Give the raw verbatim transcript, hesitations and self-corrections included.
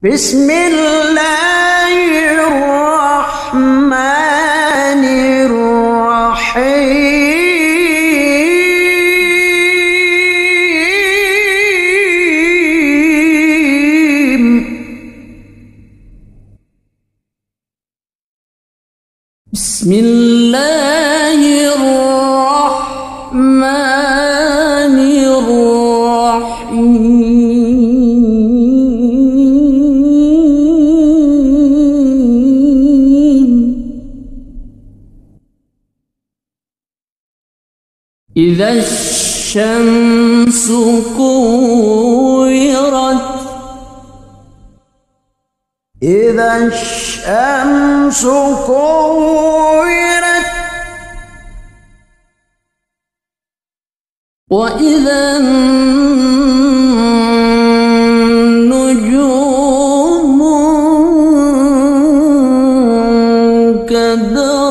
بسم الله الرحمن الرحيم بسم الله الرحمن الرحيم إذا الشمس كورت إذا الشمس كورت وإذا النجوم كدرت